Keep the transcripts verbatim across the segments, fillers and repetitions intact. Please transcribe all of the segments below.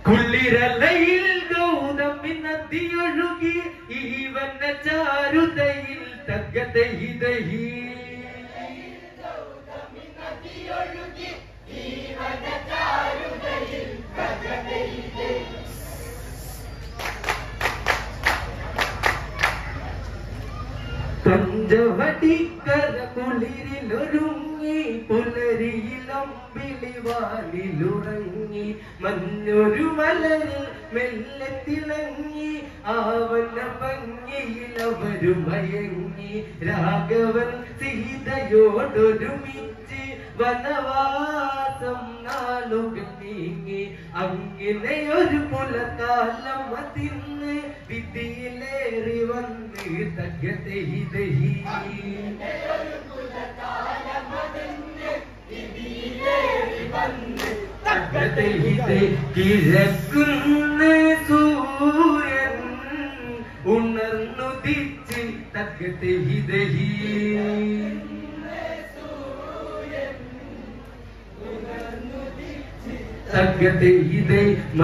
കുളിരലയിൽ ഗൗതമി നദിയൊഴുകി ഈവന ചാരുതയിൽ തകതൈതഹി പഞ്ചവടിക്കര കുളിരിലൊരുങ്ങി പുലരിയിലമ്പിളി വാലിലുറങ്ങി മഞ്ഞൊരു മലരിൽ മെല്ലെ തിളങ്ങി ആവന ഭംഗിയിലവരു മയങ്ങി രാഘവൻ സീതയോടൊരുമിച്ച് വനവാസം നാളുകൾ നീങ്ങി അങ്ങനെയൊരു പുലകാലം അതിന്ന് വിധിയിലേറി വന്ന് തകതൈതഹി തകതൈതഹി കിഴക്കുന്ന സൂര്യൻ ഉണർന്നുദിച്ച് തകതൈതഹി തകതൈതഹി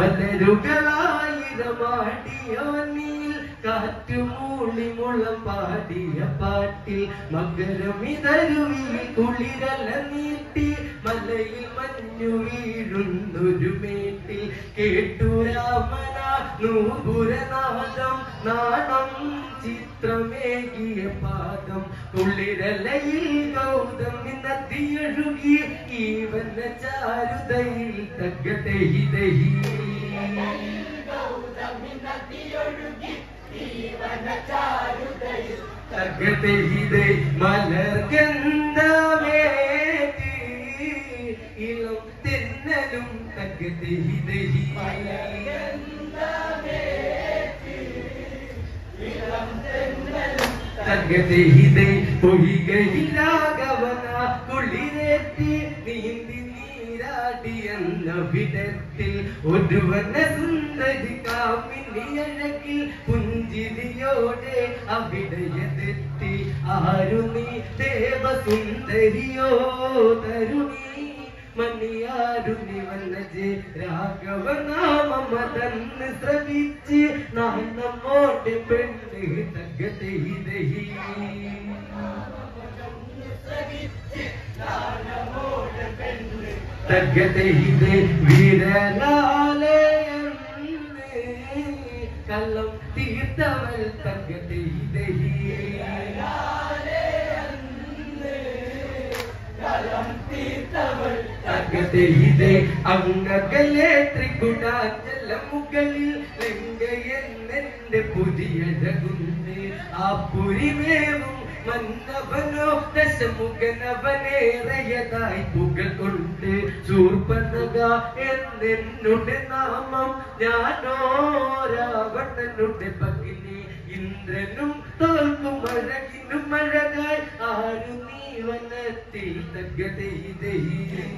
മലരുകളായിരമാടിയോനിൽ കാറ്റുമൂളി മുളം പാടിയ പാട്ടിൽ മകരമിതരുവിൽ കുളിരല നീട്ടി മലയിൽ മഞ്ഞു വീഴുന്നൊരു മേട്ടിൽ കേട്ടു രാമന നൂപുരനാദം നാണം ചിത്രമേകിയ പാദം കുളിരലയിൽ ഗൗതമി നദിയൊഴുകി ഈവന ചാരുതയിൽ തകതൈതഹി തകതൈതഹി മലർഗന്ധമേറ്റി ഇളം തെന്നലും തകതൈതഹി തകതൈതഹി പൊയ്കയിലാകവന കുളിരേറ്റി നീന്തി നീരാടിയെന്ന വിധത്തിൽ ഒരുവന സുന്ദരി കാമിനിയഴകിൽ പുഞ്ചിരിയോടെ അവിടയതെത്തി ആരു നീ ദേവസുന്ദരിയോ തരുണി മണിയാരുണി വന്നജെ രാഘവനാമമതന്ന് ശ്രവിച്ച് നാന്നമോടെ പെണ്ണ് തകതൈതഹി തകതൈതഹി വിരലാലയെന്ന് കള്ളം തീർത്തവൾ തകതൈതഹി തകതൈതഹി അങ്ങകലെ ത്രികുടാചല മുകളിൽ ലങ്കയെന്നെന്റെ പുതിയഴകുന്ന് ആ പുരിമേവും മന്നവനോ ദശമുഖനവനേറയതായി പുകൾ കൊണ്ട് ശൂർപ്പണഖ എന്നെന്നുടെ നാമം ഞാനോ രാവണനുടെ ഭഗിനി ഇന്ദ്രനും തോൽക്കും അഴകിനും അഴകായി ആരു നീ വനത്തിൽ തകതൈതഹി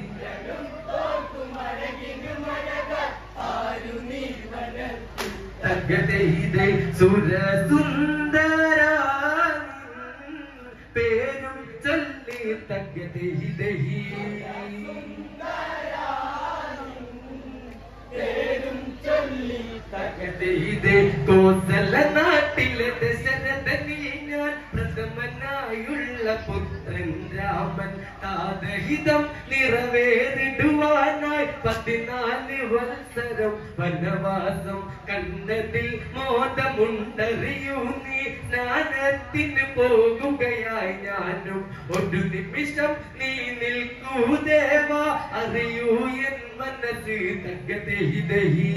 തകതൈതഹി സുരസുന്ദര പേരും ചൊല്ലി തകതൈതഹി തകതൈതഹി കോസല നാട്ടിലെ ദശരഥനിൽ ഞാൻ പ്രഥമനായുള്ള പുത്രൻ രാമൻ താതഹിതം നിറവേറിടുവാനായി പതിനാല് വത്സരം വനവാസം കണ്ടതിൽ മോദമുണ്ടറിയൂ നീ സ്നാനത്തിന് പോകുകയായി ഞാനും ഒരു നിമിഷം നീ നിൽക്കൂ ദേവ അറിയൂ എൻ മനസ്സ് തകതൈതഹി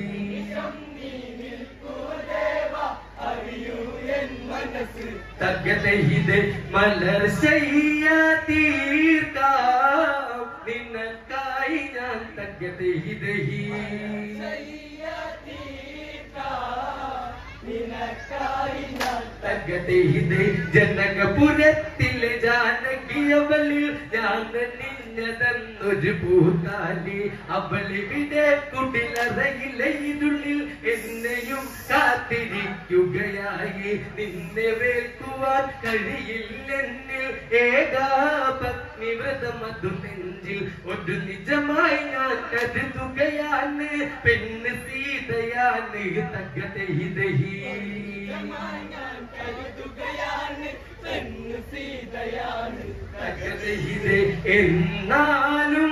തകതൈതഹി മലർശയ്യ തീർക്കാം നിനക്കായി ഞാൻ തകതൈതഹി തകതൈതഹി ജനകപുരത്തിലെ ജാനകിയവളിൽ ഞാൻ നിന്നെ അണിഞ്ഞതെന്നൊരു പൂത്താലി അവളിവിടെ കുടിലറയിലെ ഇരുളിൽ എന്നെയും കാത്തിരിക്കുകയായി. നിന്നെ വേൽക്കുവാൻ കഴിയില്ലെന്നിൽ ഏകാപത്നി വ്രതമതു നെഞ്ചിൽ ഒരു നിജമായി ഞാൻ കരുതുകയാണ്. പെണ്ണ് സീതയാണ് തകതഹി എന്നാലും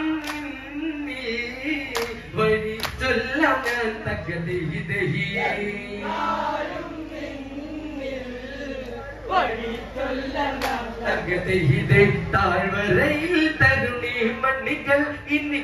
വഴി ചൊല്ലാം ഞാൻ തകതഹി തകതഹി താഴ്വരയിൽ തരുണി മണ്ണികൾ ഇനി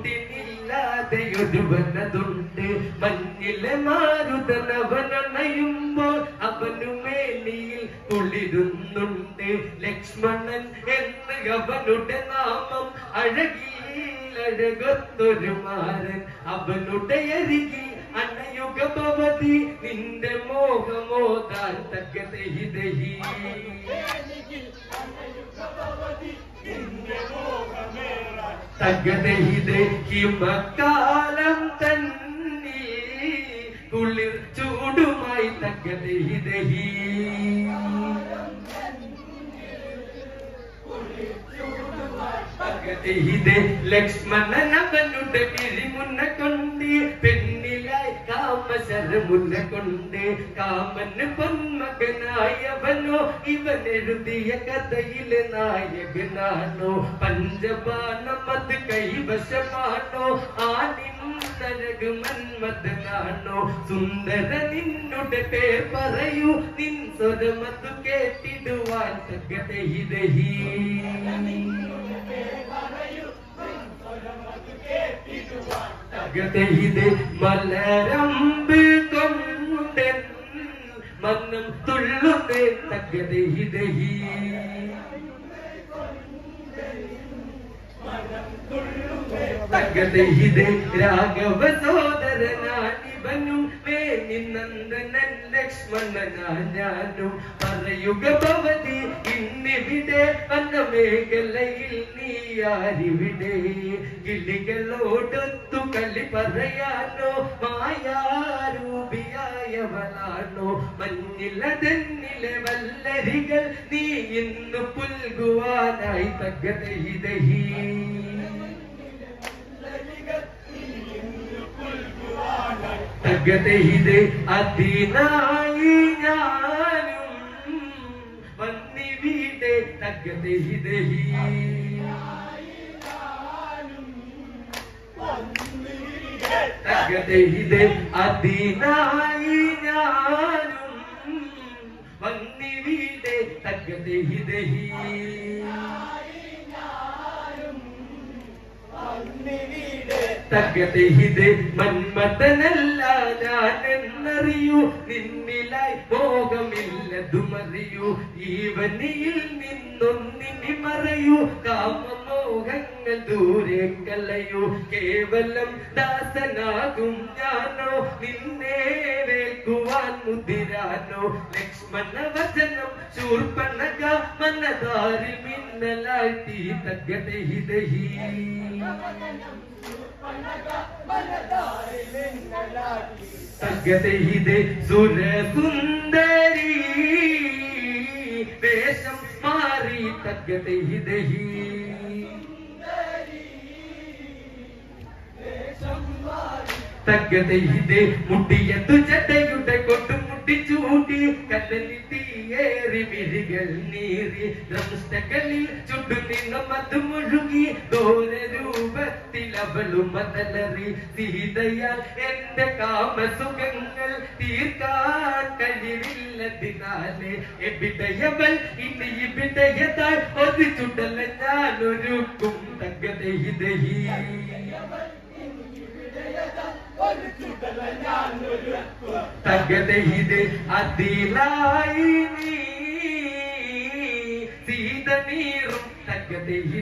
കൂട്ടിനില്ലാതെയൊരുവനതുണ്ട്. മഞ്ഞിലെ മാരുതനവനണയുമ്പോൾ അവനുമേനിയിൽ കുളിരുന്നുണ്ട്. ലക്ഷ്മണൻ എന്ന് അവനുടെ നാമം അഴകിൽ അഴകൊത്തൊരു മാരൻ അവനുടെ അരികിൽ അണയുക ഭവതി നിന്റെ മോഹമോദാൻ തകതഹി തകതഹി ഹിമകാലം തന്നെ കുളിർ ചൂടുമായി തകതഹി തകതഹി ലക്ഷ്മണൻ അവനുടെ പിരിമുന്ന കൊണ്ട് പെണ്ണിലായി കാമശരമുന്ന കൊണ്ട് കാമന് പൊന്മകനായവനോ ഇവൻ എഴുതിയ കഥയിലെ നായകനാണോ? പഞ്ചബാണം അത് കൈവശമാണോ? ആനിന്നഴക് മന്മഥനാണോ? സുന്ദര നിന്നുടെ പേർ പറയൂ നിൻ സ്വരമതു കേട്ടിടുവാൻ തകതഹി തകതഹി മലരമ്പ് കൊണ്ടൻ മന്നം തുള്ളുന്നേ തകതഹി തകതഹി രാഘവ സോദരനാണിവനും വേണി നന്ദനൻ ലക്ഷ്മണനാ ഞാനും. പറയുക ഭവതി ഇന്നിവിടെ വനമേഖലയിൽ നീയാരിവിടെ? കിളികളോടൊത്തു കളി പറയാനോ? മായാരൂപിയായവളാണോ? മഞ്ഞിലതെന്നിലെ വല്ലരികൾ നീ ഇന്നു പുൽകുവാനായി തകതഹി തകതഹി അതിനായി ഞാനും വന്നിവിടെ തകതഹി തകതഹി അതിനായി ഞാനും വന്നിവിടെ തകതഹി തകതഹി മന്മഥനല്ല ഞാനെന്നറിയൂ നിന്നിലായി മോഹമില്ലതുമറിയൂ. ഈവനിയിൽ നിന്നൊന്നിനി മറയൂ കാമമോഹങ്ങൾ ദൂരെ കളയൂ. കേവലം ദാസനാകും ഞാനോ നിന്നെ വേൽക്കുവാൻ മുതിരാനോ? ലക്ഷ്മണ വചനം ശൂർപ്പണക മനതാരിൽ മിന്നലാഴ്ത്തി തകതഹി തകതഹി സുരസുന്ദരി വേഷം മാറി തകതഹി തകതഹി മുടിയതു ജടയുടെ കൊടുമുടി ചൂടി കടലിൽ തീയേറി വിരികൾ നീറി ദ്രംഷ്ടകളിൽ ചുടുനിന്ന മധു മുഴുകി ഘോരരൂപത്തിൽ അവളും മതലറി. സീതയാൽ എന്റെ കാമസുഖങ്ങൾ തീർക്കാൻ കഴിവില്ലതിനാലെ എവിടെയവൾ ഇനി ഇവിടെയതാൽ ഒരു ചുടല ഞാനൊരുക്കും തകതഹി തകതഹി അതിലായി നീ സീത നീറും തകതഹി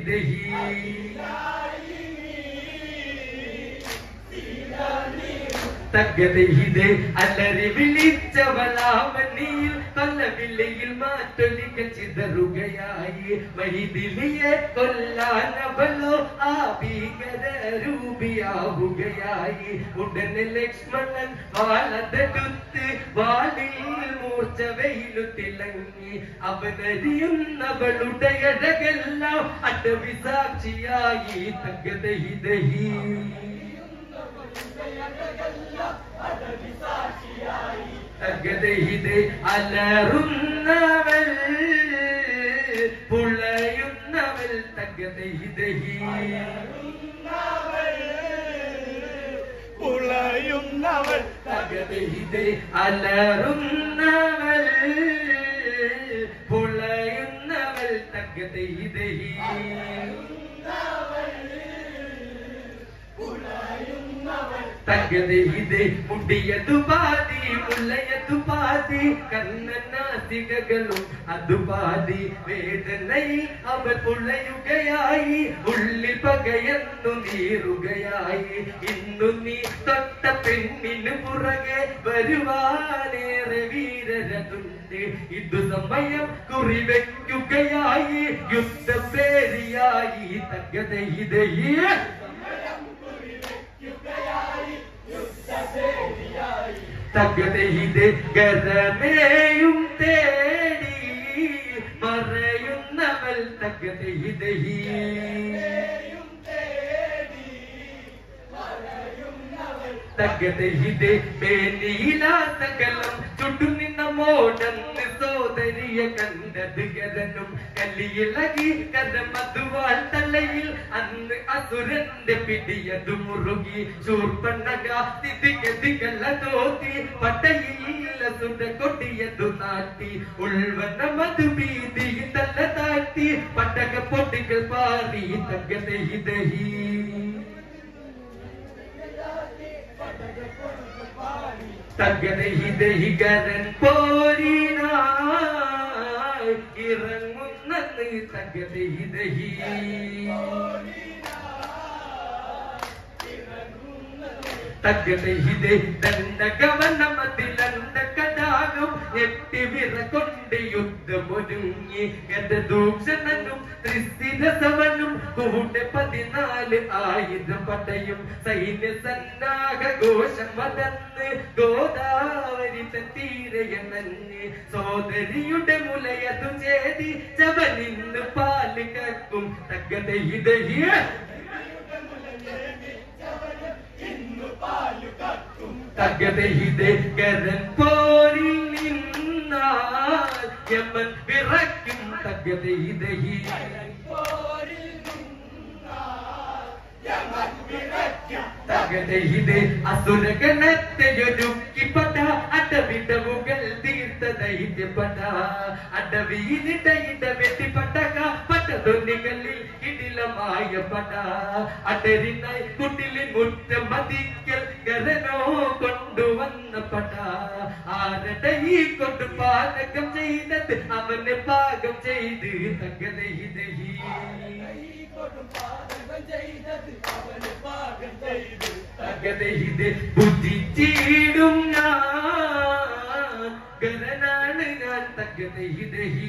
തകതയിത് അലറി വിളിച്ചവളാമണിയിൽ കൊല്ലവില്ലയിൽ മാറ്റൊലികൾ ചിതറുകയായി മൈഥിലിയെ കൊല്ലാനവളോ ആ ഭീകര രൂപിയാവുകയായി ഉടനെ ലക്ഷ്മണൻ വാളതെടുത്ത് വാളിൽ മൂർച്ച വെയിലു തിളങ്ങി അവനറിയുന്നവളുടെ അഴകെല്ലാം അടവി സാക്ഷിയായി തകതയിതഹി തകതയിത് അലറുന്നവൾ പുളയുന്നവൾ തകതയിതഹി പുളയുന്നവൾ തകതയിത് അലറുന്നവൾ പുളയുന്നവൾ തകതയിതഹി തകതയിത് മുടിയതു പാതി മുല്ലയതു പാതി കണ്ണനാസികകളും അതു പാതി വേദനയിൽ അവൾ പുളയുകയായി ഉള്ളിൽ പകയെന്നു നീറുകയായി ഇന്നു നീ തൊട്ട പെണ്ണിന് പുറകെ വരുവാനേറെ വീരരതുണ്ട് ഇതു സമയം കുറിവെക്കുകയായി യുദ്ധപേരിയായി തകതയിതഹി തകതയിത് ഗരമേയും തേടി മറയുന്നവൾ തകതയിതഹി തകതയിത് മേനീലാസകലം ചുട്ടുനിന്ന മോടന്ന് സോദരിയ കണ്ടത് ഗരനും കല്ലിയിളകി കരമതുവാൾ തലയിൽ അന്ന് അസുരന്റെ പിടിയതു മുറുകി ശൂർപ്പണക തിതികതികള തോത്തി പട്ടയില്ല സുര കൊടിയതു നാട്ടി ഉൾവന മധുഭീതി തല താട്ടി പട്ടക പൊട്ടികൾ പാറി തകതയിതഹി തകതയിതഹി ഗരൻ പോരിനായി ഇറങ്ങുന്നത് തകതയിതഹി തകതയിത് ദണ്ഡകവനമതിലണ്ടകടാകും എട്ടി വിറ കൊണ്ട് യുദ്ധമൊരുങ്ങി ഗതദൂഷണനും ത്രിസ്ഥിരസവനും കൂടെ പതിനാല് ആയുധം പടയും സൈന്യ സന്നാഹ ഘോഷം വതന്ന് ഗോദാവരി തീരയനഞ്ഞ് സോദരിയുടെ മുലയതു ചേതി ചവനിന്ന് പാല് കക്കും തകതയിതഹി തകതയിത് ഗരൻ പോരിൽ നിന്നാൽ യമൻ വിറയ്ക്കും തകതയിതഹി തകതയിത് അസുരഗണത്തെയൊരുക്കി പട അടവിടവുകൾ തീർത്ത ദൈത്യപട അടവിയിലിടയിട വെട്ടിപ്പടക പടതൊന്നികളിൽ കിടിലമായ പട അടരിനായി കുട്ടിലിൻ മുറ്റം മതിക്കൽ ഗരനോ കൊണ്ടുവന്ന പട ആരുടെ ഈ കൊണ്ട് പാചകം ചെയ്തത് അവനെ പാകം ചെയ്ത് തകതയിതഹി തകതയിത് ബുദ്ധിച്ചിടും ഞാൻ ഗരനാണ് ഞാൻ തകതയിതഹി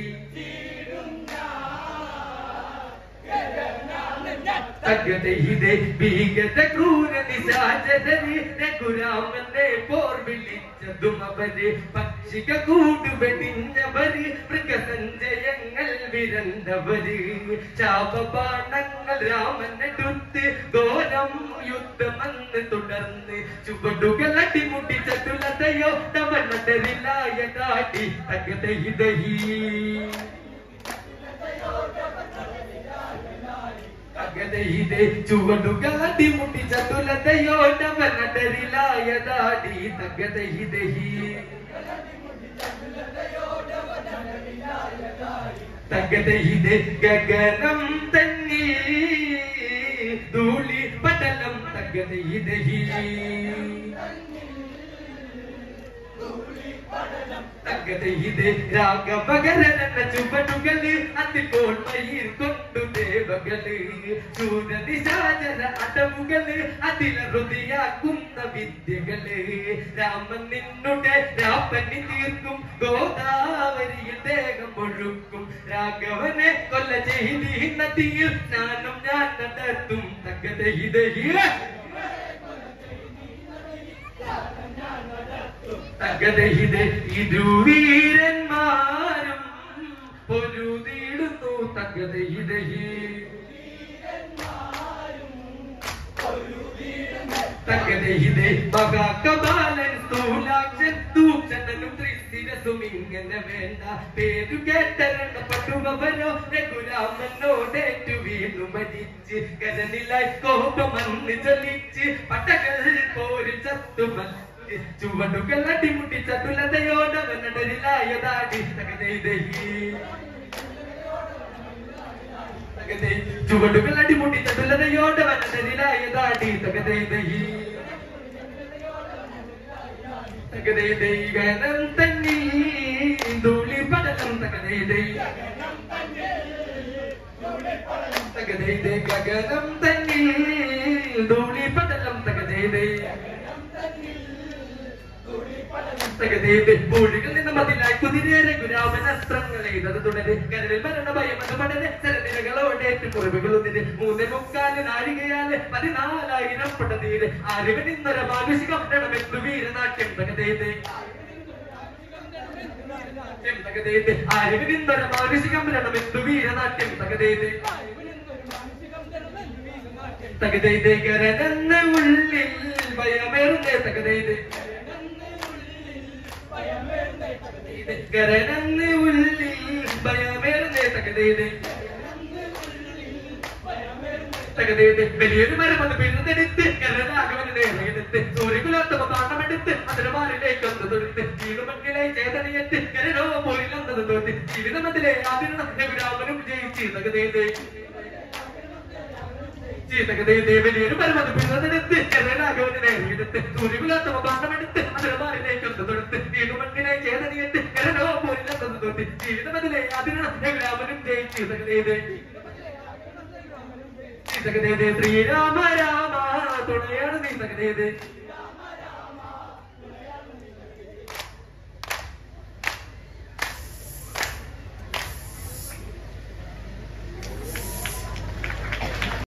തകതയിത് ഭീകര ക്രൂര നിശാചരര് രഘുരാമന്റെ പോർ വിളിച്ചതും അവര് പക്ഷിക കൂട് വെടിഞ്ഞവര് മൃഗസഞ്ചയങ്ങൾ വിരണ്ടവര് ശാപബാണങ്ങൾ രാമനെടുത്ത് ഘോരം യുദ്ധമെന്ന് തുടർന്ന് ചുവടുകൾ അടിമുട്ടി ചതുലതയോ തവണതരിലായ കാട്ടി തകതയിതഹി തകതയിത് ചുവടുകൾ അടിമുട്ടി ചതുലതയോ തവണതരിലായ കാട്ടി തകതയിതഹി തകതയിത് ഗഗനം തന്നി ധൂളി പടലം തകതയിതഹി തകതയിതേ രാഗമകരന ചുവടുകള് അതിപ്പോൾ മയിൽ കൊണ്ടു ദേവകള് സൂര്യനിശാചര അടവുകള് അതിലറുതിയാക്കുന്ന വിദ്യകള് രാമൻ നിന്നുടെ രാപ്പനി തീർക്കും ഗോദാവരിയിൽ ദേഹം ഒഴുക്കും രാഘവനെ കൊല്ല ചെയ്തി നദിയിൽ സ്നാനം ഞാൻ നടത്തും തകതയിതേ തകതയിതേ ഇരുവീരന്മാരും പൊരുതിടുന്നു തകതയിതേ തകതയിതേ മഹാകപാലൻ സ്ഥൂലാക്ഷൻ തൂക്ഷണനും ത്രിശിരസും ഇങ്ങനെ വേണ്ട പേരു കേട്ടരണ പട്ടുവരോ രഘുരാമനോടേറ്റു വീണു മരിച്ച് കരനിലായി കോപമന്ന് ചലിച്ച് പട്ടകൾ പോരി ചത്തുമ ചുവടുകൾ അടിമുട്ടി ചതുലതയോടവനടരിലായതാടി തകതയിതേ ചുവടുകൾ അടിമുട്ടി ചതുലതയോടവനടരിലായതാടി തകതയിതേ തകതയിതേ ഗനം തന്നിൽ ധൂളി പടലം തകതയിതേ തകതയിതേ ഗഗനം തന്നിൽ ധൂളി പടലം തകതയിതേ പൂഴികൾ നിന്ന് മതിലായി കുതിരേ രഘുരാമൻ അസ്ത്രങ്ങളെ ഇതത് തുടരെ കരളിൽ മരണ ഭയം അത് പടരെ ചരനിരകളോടേറ്റ് മുറിവുകളൊന്നിന് മൂന്ന് മുക്കാല് നാഴികയാല് പതിനാലായിരം പടതീര് അറിവിനിന്നൊര മാനുഷികം രണമെന്നു വീരനാട്യം തകതേത് തകതേത് അറിവിനിന്നൊര മാനുഷികം രണമെന്നു വീരനാട്യം തകതേത് തകതേത് കരനെന്ന ഉള്ളിൽ ഭയമേറുന്നേ തകതേത് കരനെന്ന് ഉള്ളിൽ ഭയമേറുന്നേ തകതേത് തകതേത് വലിയൊരു മരം അത് പിഴുതെടുത്ത് കരനാഗവനെ നേരെടുത്ത് സൂര്യകുലോത്തമ പാഠമെടുത്ത് അതിന് മാറിലേക്കൊന്ന് തൊടുത്ത് വീടുമണ്ണിലെ ചേതനയത്ത് കരനോ പോലില്ലെന്നത് തോന്നി ജീവിതമതിലെ ആദിരണം രഘുരാമനും ജയിച്ച് തകതേത് ചീതകതേത് വലിയൊരു മരം അത് പിഴുതെടുത്ത് കരനാഗവനെ നേരെടുത്ത് സൂര്യകുലോത്തമ പാഠമെടുത്ത് അതിന് മാറിലേക്കൊന്ന് തൊടുത്ത് വീടുമണ്ണിലെ ചേതനയത്ത് കരനോ പോലില്ലെന്നത് തോന്നി ജീവിതമതിലെ ആദിരണം രഘുരാമനും ജയിച്ച് തകതേത് തകതേത് ശ്രീരാമ രാമ തുണയാണ് നീ തകതേത്